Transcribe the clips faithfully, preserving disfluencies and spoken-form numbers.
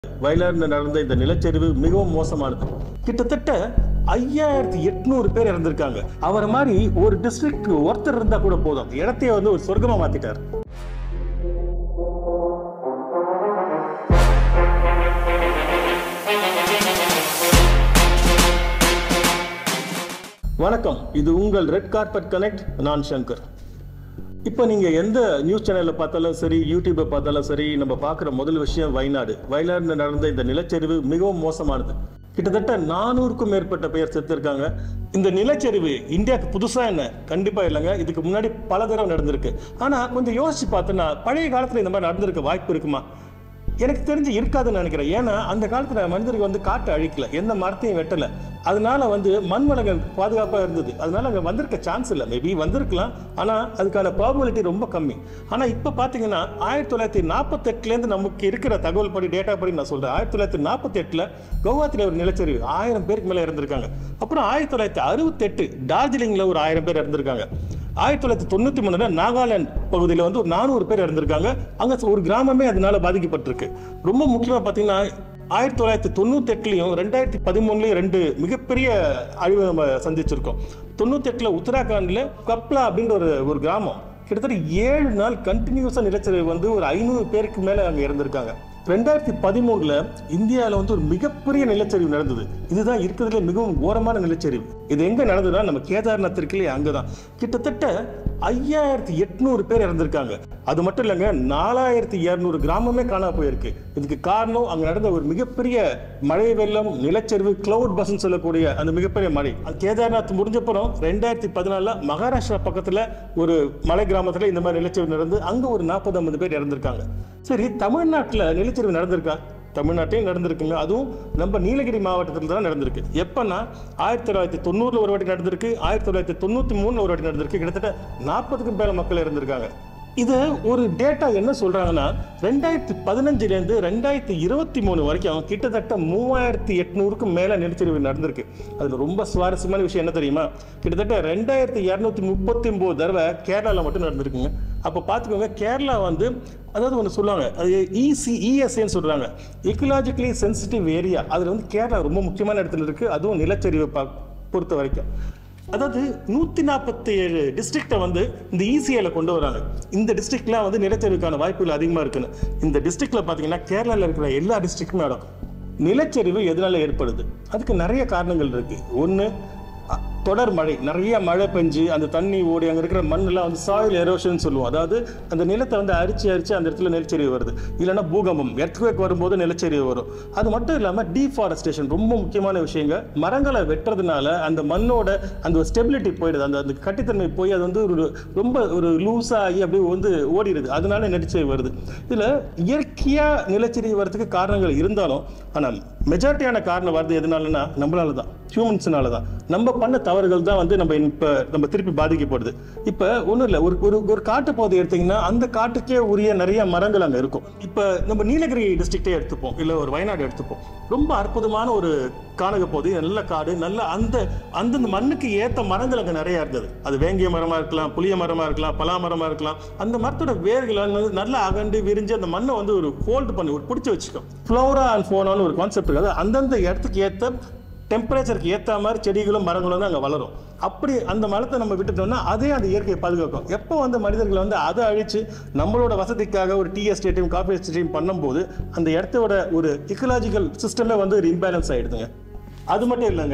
வயலாறுல நடந்த இந்த நிலச்சரிவு மிகவும் மோசமானது. கிட்டத்தட்ட ஐயாயிரத்தி எட்நூறு பேர் இறந்திருக்காங்க. அவரை மாதிரி ஒரு டிஸ்ட்ரிக்ட் ஒருத்தர் இருந்தா கூட போதும், இடத்தையே வந்து ஒரு சொர்க்கமா மாத்திட்டார். வணக்கம், இது உங்கள் ரெட் கார்பெட் கனெக்ட். நான் சங்கர். இப்போ நீங்கள் எந்த நியூஸ் சேனலில் பார்த்தாலும் சரி, யூடியூப்பை பார்த்தாலும் சரி, நம்ம பார்க்குற முதல் விஷயம் வயநாடு. வயநாடுல நடந்த இந்த நிலச்சரிவு மிகவும் மோசமானது. கிட்டத்தட்ட நானூறுக்கும் மேற்பட்ட பேர் செத்துருக்காங்க. இந்த நிலச்சரிவு இந்தியாவுக்கு புதுசா என்ன? கண்டிப்பா இல்லைங்க. இதுக்கு முன்னாடி பல தடவை நடந்திருக்கு. ஆனா கொஞ்சம் யோசிச்சு பார்த்தோன்னா பழைய காலத்துல இந்த மாதிரி நடந்திருக்க வாய்ப்பு இருக்குமா? எனக்கு தெரிஞ்சு இருக்காதுன்னு நினைக்கிறேன். ஏன்னா அந்த காலத்துல மனிதர்கள் வந்து காட்டை அழிக்கல, எந்த மரத்தையும் வெட்டல, அதனால வந்து மண் வளங்கள் பாதுகாப்பா இருந்தது. அதனால அங்க வந்திருக்க சான்ஸ் இல்லை. மேபி வந்திருக்கலாம், ஆனா அதுக்கான ப்ராபபிலிட்டி ரொம்ப கம்மி. ஆனா இப்ப பாத்தீங்கன்னா ஆயிரத்தி தொள்ளாயிரத்தி நாற்பத்தி எட்டுல இருந்து நமக்கு இருக்கிற தகவல் படி, டேட்டா படி நான் சொல்றேன், ஆயிரத்தி தொள்ளாயிரத்தி நாற்பத்தி எட்டுல கவுஹாத்தில ஒரு நிலச்சரிவு ஆயிரம் பேருக்கு மேல இறந்திருக்காங்க. அப்புறம் ஆயிரத்தி தொள்ளாயிரத்தி அறுபத்தி எட்டு டார்ஜிலிங்ல ஒரு ஆயிரம் பேர் இறந்திருக்காங்க. ஆயிரத்தி தொள்ளாயிரத்தி தொண்ணூத்தி மூணுல நாகாலாந்து பகுதியில் வந்து ஒரு நானூறு பேர் இறந்திருக்காங்க. அங்க ஒரு கிராமமே அதனால பாதிக்கப்பட்டிருக்கு. ரொம்ப முக்கியமா பாத்தீங்கன்னா ஆயிரத்தி தொள்ளாயிரத்தி தொண்ணூத்தி எட்டுலயும் ரெண்டாயிரத்தி பதிமூணுலயும் ரெண்டு மிகப்பெரிய அழிவை நம்ம சந்திச்சிருக்கோம். தொண்ணூத்தி எட்டுல உத்தராகண்ட்ல கப்லா அப்படின்ற ஒரு ஒரு கிராமம் கிட்டத்தட்ட ஏழு நாள் கண்டினியூஸா நிலச்சரிவு வந்து ஒரு ஐநூறு பேருக்கு மேல அங்க இறந்திருக்காங்க. ரெண்டாயிரத்தி பதிமூணுல இந்தியாவில் வந்து ஒரு மிகப்பெரிய நிலச்சரிவு நடந்தது. இதுதான் இருக்கிறதுல மிகவும் கோரமான நிலச்சரிவு. இது எங்க நடந்ததுன்னா நம்ம கேதார்நாத் இருக்குல்லையே, அங்கதான். கிட்டத்தட்ட ஐயாயிரத்தி எட்நூறு பேர் இறந்திருக்காங்க. அது மட்டும் இல்லைங்க, நாலாயிரத்தி இருநூறு கிராமமே காணாம போயிருக்கு. இதுக்கு காரணம் அங்க நடந்த ஒரு மிகப்பெரிய மழை வெள்ளம், நிலச்சரிவு, கிளவுட் பஸ்ன்னு சொல்லக்கூடிய அந்த மிகப்பெரிய மழை. கேதார்நாத் முடிஞ்சப்புறம் ரெண்டாயிரத்தி பதினாலுல மகாராஷ்டிரா பக்கத்துல ஒரு மலை கிராமத்துல இந்த மாதிரி நிலச்சரிவு நடந்து அங்க ஒரு நாற்பது ஐம்பது பேர் இறந்திருக்காங்க. சரி, தமிழ்நாட்டுல நிலச்சரிவு நடந்திருக்கா? தமிழ்நாட்டையும் நடந்திருக்குங்க. அதுவும் நம்ம நீலகிரி மாவட்டத்தில் தான் நடந்திருக்கு. எப்பன்னா ஆயிரத்தி தொள்ளாயிரத்தி தொண்ணூறுல ஒரு வாட்டி நடந்திருக்கு, ஆயிரத்தி தொள்ளாயிரத்தி தொண்ணூத்தி மூணுல ஒரு வாட்டி நடந்திருக்கு. கிட்டத்தட்ட நாற்பதுக்கும் மேல மக்கள் இறந்திருக்காங்க. இது ஒரு டேட்டா என்ன சொல்றாங்கன்னா, ரெண்டாயிரத்தி பதினஞ்சுல இருந்து ரெண்டாயிரத்தி இருபத்தி மூணு வரைக்கும் கிட்டத்தட்ட மூவாயிரத்தி எட்நூறுக்கும் மேல நிலச்சரிவு நடந்திருக்கு. அதுல ரொம்ப சுவாரஸ்யமான விஷயம் என்ன தெரியுமா? கிட்டத்தட்ட ரெண்டாயிரத்தி இருநூத்தி முப்பத்தி ஒன்பது தடவை கேரளால மட்டும் நடந்திருக்குங்க. அப்ப பாத்துக்கோங்க, கேரளா வந்து அதாவது ஒன்று சொல்லுவாங்க, அது இசி இஎஸ்ஏன்னு சொல்றாங்க, எக்கலாஜிக்கலி சென்சிட்டிவ் ஏரியா. அதுல வந்து கேரளா ரொம்ப முக்கியமான இடத்துல இருக்கு, அதுவும் நிலச்சரிவை பொறுத்த வரைக்கும். அதாவது நூத்தி நாற்பத்தி ஏழு டிஸ்ட்ரிக்டை வந்து இந்த இசிஏல கொண்டு வராங்க. இந்த டிஸ்ட்ரிக்ட்லாம் வந்து நிலச்சரிவுக்கான வாய்ப்புகள் அதிகமா இருக்குன்னு. இந்த டிஸ்ட்ரிக்ட்ல பாத்தீங்கன்னா கேரளால இருக்கிற எல்லா டிஸ்ட்ரிக்ட்டுமே இடம். நிலச்சரிவு எதனால ஏற்படுது? அதுக்கு நிறைய காரணங்கள் இருக்கு. ஒண்ணு, தொடர் மழை, நிறைய மழை பெஞ்சு அந்த தண்ணி ஓடி அங்கே இருக்கிற மண்ணெல்லாம் வந்து சாயில் எரோஷன் சொல்லுவோம். அதாவது அந்த நிலத்தை வந்து அரிச்சு அரிச்சு அந்த இடத்துல நிலச்சரிவு வருது. இல்லைன்னா பூகம்பம், எர்த்குவேக் வரும்போது நிலச்சரிவு வரும். அது மட்டும் இல்லாமல் டீஃபாரஸ்டேஷன் ரொம்ப முக்கியமான விஷயங்க. மரங்களை வெட்டுறதுனால அந்த மண்ணோட அந்த ஸ்டெபிலிட்டி போயிடுது, அந்த அந்த கட்டித்தன்மை போய் அது வந்து ஒரு ரொம்ப ஒரு லூஸாகி அப்படியே வந்து ஓடிடுது. அதனால நிலச்சரிவு வருது. இதில் இயற்கையாக நிலச்சரிவு வரதுக்கு காரணங்கள் இருந்தாலும், ஆனால் மெஜாரிட்டியான காரணம் வருது எதனாலன்னா நம்மளால தான், ஹியூமன்ஸ்னால தான். நம்ம பண்ண தவறுகள் தான் வந்து நம்ம இப்போ நம்ம திருப்பி பாதிக்கப்படுது. இப்போ ஒன்றும் இல்லை, ஒரு ஒரு ஒரு காட்டு பகுதி எடுத்தீங்கன்னா அந்த காட்டுக்கே உரிய நிறைய மரங்கள் அங்கே இருக்கும். இப்போ நம்ம நீலகிரி டிஸ்ட்ரிக்டே எடுத்துப்போம், இல்லை ஒரு வயநாடு எடுத்துப்போம். ரொம்ப அற்புதமான ஒரு காணக பகுதி, நல்ல காடு, நல்ல அந்த அந்தந்த மண்ணுக்கு ஏற்ற மரங்கள் அங்கே நிறைய இருந்தது. அது வேங்கிய மரமா இருக்கலாம், புளிய மரமா இருக்கலாம், பலா மரமா இருக்கலாம். அந்த மரத்தோட வேர்கள் வந்து நல்லா அகண்டு விரிஞ்சு அந்த மண்ணை வந்து ஒரு ஹோல்டு பண்ணி ஒரு பிடிச்சி வச்சுக்கும். ஃப்ளோரா அண்ட் ஃபோனான்னு ஒரு கான்செப்ட் இருக்காது. அந்தந்த இடத்துக்கு ஏற்ற டெம்பரேச்சருக்கு ஏற்ற மாதிரி செடிகளும் மரங்களும் தான் அங்கே வளரும். அப்படி அந்த மரத்தை நம்ம விட்டுட்டோம்னா அதே அந்த இயற்கையை பாதுகாக்கும். எப்போ வந்து மனிதர்கள் வந்து அதை அழிச்சு நம்மளோட வசதிக்காக ஒரு டீ எஸ்டேட்டையும் காஃபி எஸ்டேட்டையும் பண்ணும்போது அந்த இடத்தோட ஒரு இக்கலாஜிக்கல் சிஸ்டமே வந்து ஒரு இம்பேலன்ஸ் ஆகிடுதுங்க. அது மட்டும் இல்லைங்க,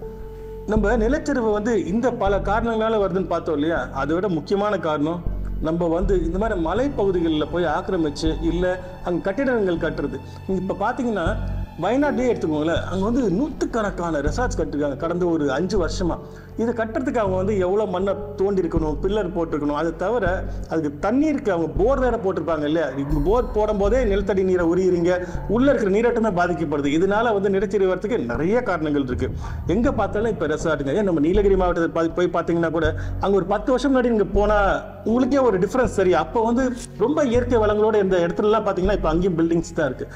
நம்ம நிலச்சரிவு வந்து இந்த பல காரணங்களால வருதுன்னு பார்த்தோம் இல்லையா? அதை விட முக்கியமான காரணம் நம்ம வந்து இந்த மாதிரி மலைப்பகுதிகளில் போய் ஆக்கிரமிச்சு இல்லை அங்கே கட்டிடங்கள் கட்டுறது. இப்போ பார்த்தீங்கன்னா வயநாட்டிலே எடுத்துக்கோங்களேன், அங்கே வந்து நூற்றுக்கணக்கான ரெசார்ட்ஸ் கட்டிருக்காங்க கடந்த ஒரு அஞ்சு வருஷமா. இதை கட்டுறதுக்கு அவங்க வந்து எவ்வளோ மண்ணை தோண்டி இருக்கணும், பில்லர் போட்டிருக்கணும். அதை தவிர அதுக்கு தண்ணீருக்கு அவங்க போர் வேற போட்டிருப்பாங்க இல்லையா? இப்போ போர் போடும் போதே நிலத்தடி நீரை உரியுறீங்க, உள்ள இருக்கிற நீரோட்டமே பாதிக்கப்படுது. இதனால வந்து நிலச்சரிவு வரத்துக்கு நிறைய காரணங்கள் இருக்கு. எங்க பார்த்தாலும் இப்போ ரெசார்ட்டுங்க. ஏன் நம்ம நீலகிரி மாவட்டத்தை போய் பார்த்தீங்கன்னா கூட அங்கே ஒரு பத்து வருஷம் முன்னாடி நீங்க போனா உங்களுக்கே ஒரு டிஃபரன்ஸ் தெரியும். அப்போ வந்து ரொம்ப இயற்கை வளங்களோட இந்த இடத்துலலாம் பார்த்தீங்கன்னா இப்போ அங்கேயும் பில்டிங்ஸ் தான் இருக்கு.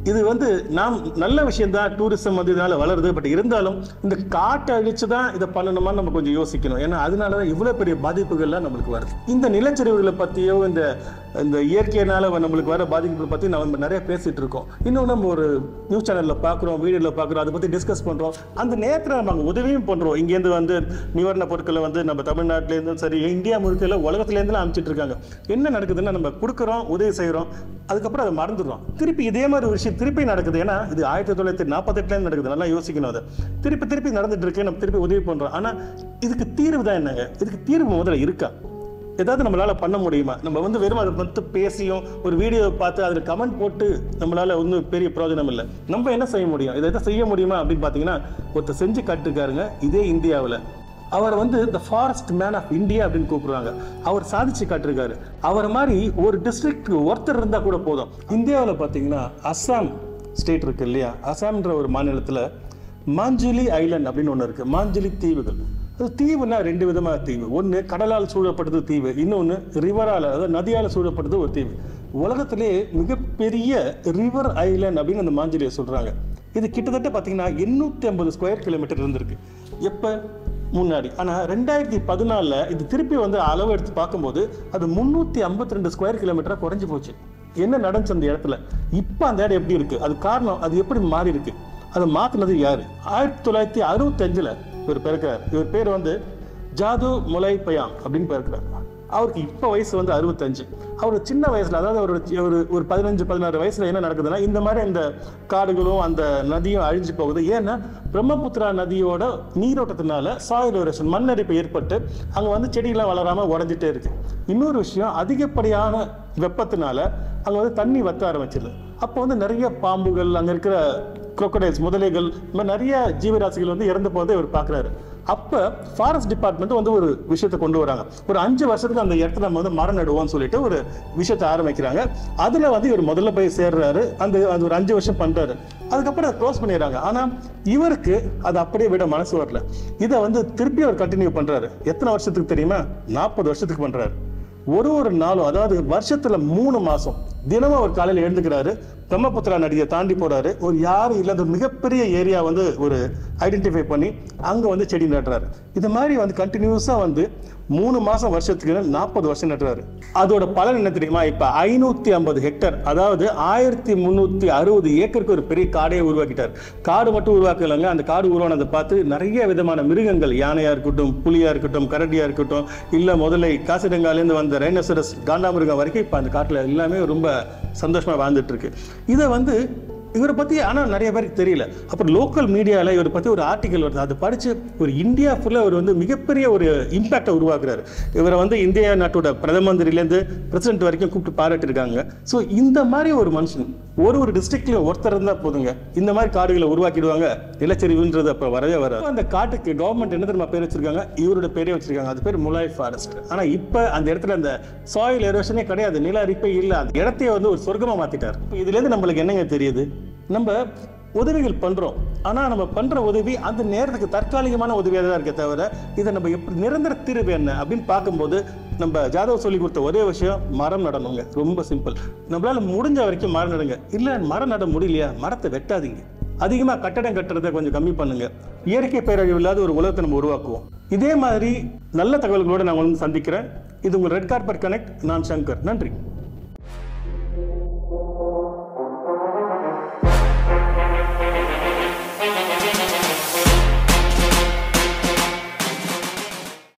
இது வந்து நாம் நல்ல விஷயம் தான், டூரிசம் வந்து இதனால வளருது. பட் இருந்தாலும் இந்த காட்டை அழிச்சு தான் இதை பண்ணணுமா நம்ம கொஞ்சம் யோசிக்கணும். ஏன்னா அதனால தான் இவ்வளோ பெரிய பாதிப்புகள்லாம் நம்மளுக்கு வருது. இந்த நிலச்சரிவுகளை பற்றியோ இந்த இந்த இயற்கையினால நம்மளுக்கு வர பாதிப்புகளை பற்றி நம்ம நிறைய பேசிட்டு இருக்கோம். இன்னும் நம்ம ஒரு நியூஸ் சேனலில் பார்க்குறோம், வீடியோவில் பார்க்குறோம், அதை பற்றி டிஸ்கஸ் பண்ணுறோம். அந்த நேரத்தில் நம்ம அங்கே உதவியும் பண்ணுறோம். இங்கேருந்து வந்து நிவாரண பொருட்களை வந்து நம்ம தமிழ்நாட்டிலேருந்து சரி இந்தியா முழுக்க உலகத்துலேருந்துலாம் அனுப்பிச்சிட்டு இருக்காங்க. என்ன நடக்குதுன்னா நம்ம கொடுக்குறோம், உதவி செய்கிறோம், அதுக்கப்புறம் அதை மறந்துடுறோம். திருப்பி இதே மாதிரி ஒரு விஷயம் திருப்பி நடக்குது. ஏன்னா இது ஆயிரத்தி தொள்ளாயிரத்தி நாற்பத்தெட்டுலேருந்து நடக்குது. நல்லா யோசிக்கணும். அதை திருப்பி திருப்பி நடந்துட்டு இருக்கு, நம்ம திருப்பி உதவி பண்ணுறோம். ஆனால் இதுக்கு தீர்வு தான் என்னங்க? இதுக்கு தீர்வு முதல்ல இருக்கா? ஏதாவது நம்மளால பண்ண முடியுமா? நம்ம வந்து வெறும் அதை வந்து பேசியும் ஒரு வீடியோ பார்த்து அதில் கமெண்ட் போட்டு நம்மளால ஒன்றும் பெரிய பிரயோஜனம் இல்லை. நம்ம என்ன செய்ய முடியும்? இதை எதாவது செய்ய முடியுமா அப்படின்னு பார்த்தீங்கன்னா ஒருத்தர் செஞ்சு காட்டுருக்காருங்க. இதே இந்தியாவில் அவர் வந்து the forest man of India அப்படின்னு கூப்பிடுறாங்க. அவர் சாதிச்சு காட்டிருக்காரு. அவர் மாதிரி ஒரு டிஸ்ட்ரிக்ட் ஒருத்தர் இருந்தால் கூட போதும். இந்தியாவில் பார்த்தீங்கன்னா அஸ்ஸாம் ஸ்டேட் இருக்கு இல்லையா, அஸ்ஸாம்ன்ற ஒரு மாநிலத்தில் மாஞ்சுலி ஐலண்ட் அப்படின்னு ஒன்று இருக்குது. மாஞ்சுலி தீவுகள். அது தீவுனா ரெண்டு விதமான தீவு. ஒன்று கடலால் சூழப்பட்டது தீவு, இன்னொன்று ரிவரால் அதாவது நதியால் சூழப்பட்டது ஒரு தீவு. உலகத்திலே மிகப்பெரிய ரிவர் ஐலண்ட் அப்படின்னு அந்த மாஞ்சுலியை சொல்கிறாங்க. இது கிட்டத்தட்ட பார்த்தீங்கன்னா எண்ணூற்றி ஐம்பது ஸ்கொயர் கிலோமீட்டர் இருந்திருக்கு எப்போ முன்னாடி. ஆனால் ரெண்டாயிரத்தி பதினாலில் இது திருப்பி வந்து அளவு எடுத்து பார்க்கும்போது அது முந்நூற்றி ஐம்பத்தி ரெண்டு ஸ்கொயர் கிலோமீட்டராக குறைஞ்சி போச்சு. என்ன நடந்துச்சு அந்த இடத்துல? இப்போ அந்த இடம் எப்படி இருக்குது? அது காரணம் அது எப்படி மாறி இருக்கு? அதை மாற்றினது யார்? ஆயிரத்தி தொள்ளாயிரத்தி அறுபத்தஞ்சில் இவர் பிறக்கிறார். இவர் பேர் வந்து ஜாது முலை பயாங் அப்படின்னு பிறக்கிறார். அவருக்கு இப்போ வயசு வந்து அறுபத்தஞ்சு. அவர் சின்ன வயசுல அதாவது அவரோட ஒரு ஒரு பதினஞ்சு பதினாறு வயசுல என்ன நடக்குதுன்னா இந்த மாதிரி இந்த காடுகளும் அந்த நதியும் அழிஞ்சு போகுது. ஏன்னா பிரம்மபுத்திரா நதியோட நீரோட்டத்தினால சாயில் எரோஷன் மண்ணரிப்பு ஏற்பட்டு அங்கே வந்து செடிகள்லாம் வளராமல் உடஞ்சிட்டே இருக்கு. இன்னொரு விஷயம், அதிகப்படியான வெப்பத்தினால அங்கே வந்து தண்ணி வத்த ஆரம்பிச்சிருது. அப்போ வந்து நிறைய பாம்புகள், அங்கே இருக்கிற crocodiles முதலைகள், இந்த மாதிரி நிறைய ஜீவராசிகள் வந்து இறந்து போகிறத இவர் பார்க்குறாரு. அப்போ ஃபாரஸ்ட் டிபார்ட்மெண்ட் வந்து ஒரு விஷயத்தை கொண்டு வராங்க. ஒரு அஞ்சு வருஷத்துக்கு அந்த இடத்துல நம்ம வந்து மரம் நடுவோம்னு சொல்லிட்டு ஒரு விஷயத்தை ஆரம்பிக்கிறாங்க. அதில் வந்து இவர் முதல்ல போய் சேர்றாரு. அந்த அது ஒரு அஞ்சு வருஷம் பண்ணுறாரு. அதுக்கப்புறம் அதை க்ளோஸ் பண்ணிடுறாங்க. ஆனால் இவருக்கு அதை அப்படியே விட மனசு வரல. இதை வந்து திருப்பி அவர் கண்டினியூ பண்ணுறாரு. எத்தனை வருஷத்துக்கு தெரியுமா? நாற்பது வருஷத்துக்கு பண்ணுறாரு. ஒரு ஒரு நாளும் அதாவது வருஷத்துல மூணு மாசம் தினமும் அவர் காலையில் எழுந்துக்கிறாரு, பிரம்மபுத்திரா நதியை தாண்டி போறாரு. ஒரு யாரும் இல்லாத மிகப்பெரிய ஏரியா வந்து ஒரு ஐடென்டிஃபை பண்ணி அங்க வந்து செடி நடுறாரு. இது மாதிரி வந்து கண்டினியூஸா வந்து மூணு மாசம் வருஷத்துக்கு நாற்பது வருஷம் நடுறாரு. அதோட பலன் என்ன தெரியுமா? இப்ப ஐநூத்தி ஐம்பது ஹெக்டர் அதாவது ஆயிரத்தி முன்னூத்தி அறுபது ஏக்கருக்கு ஒரு பெரிய காடையை உருவாக்கிட்டார். காடு மட்டும் உருவாக்கலைங்க, அந்த காடு உருவானதை பார்த்து நிறைய விதமான மிருகங்கள், யானையா இருக்கட்டும், புலியா இருக்கட்டும், கரடியா இருக்கட்டும், இல்ல முதல்ல காசிரங்காலேருந்து வந்த ரைனோசரஸ் காண்டாமிருகம் வரைக்கும் இப்ப அந்த காட்டுல எல்லாமே ரொம்ப சந்தோஷமா வாழ்ந்துட்டு இருக்கு. இதை வந்து இவரை பற்றி ஆனால் நிறைய பேருக்கு தெரியல. அப்புறம் லோக்கல் மீடியாவில் இவரை பற்றி ஒரு ஆர்டிக்கல் வருது. அதை படித்து ஒரு இந்தியா ஃபுல்லாக அவர் வந்து மிகப்பெரிய ஒரு இம்பேக்டை உருவாக்குறாரு. இவரை வந்து இந்தியா நாட்டோட பிரதம மந்திரிலேருந்து பிரசிடென்ட் வரைக்கும் கூப்பிட்டு பாராட்டியிருக்காங்க. ஸோ இந்த மாதிரி ஒரு மனுஷன் ஒரு ஒரு டிஸ்ட்ரிக்ட்லையும் ஒருத்தர் இருந்தால் போதுங்க, இந்த மாதிரி காடுகளை உருவாக்கிடுவாங்க. நிலச்சரிவுன்றது அப்போ வரவே வராது. அந்த காட்டுக்கு கவர்மெண்ட் என்ன தெரியுமா பேர் வச்சிருக்காங்க? இவரோட பேரே வச்சிருக்காங்க. அது பேர் முலாய் ஃபாரஸ்ட். ஆனால் இப்போ அந்த இடத்துல அந்த சாயில் எரோஷனே கிடையாது, நில அரிப்பே இல்லை. அந்த இடத்தையே வந்து ஒரு சொர்க்கமாக மாற்றிட்டார். இதுலேருந்து நம்மளுக்கு என்னங்க தெரியுது? நம்ம உதவிகள் பண்றோம், ஆனா நம்ம பண்ற உதவி அந்த நேரத்துக்கு தற்காலிகமான உதவியாக தான் இருக்கே தவிர இதை நம்ம எப்படி நிரந்தர தீர்வு என்ன அப்படின்னு பார்க்கும்போது நம்ம ஜாதவ் சொல்லி கொடுத்த ஒரே விஷயம் மரம் நடணுங்க. ரொம்ப சிம்பிள். நம்மளால முடிஞ்ச வரைக்கும் மரம் நடுங்க. இல்ல மரம் நட முடியலையா, மரத்தை வெட்டாதீங்க. அதிகமா கட்டடம் கட்டுறதை கொஞ்சம் கம்மி பண்ணுங்க. இயற்கை பேரழிவு இல்லாத ஒரு உலகத்தை நம்ம உருவாக்குவோம். இதே மாதிரி நல்ல தகவல்களோடு நான் வந்து சந்திக்கிறேன். இது உங்கள் ரெட் கார்பெட் கனெக்ட். நான் சங்கர். நன்றி.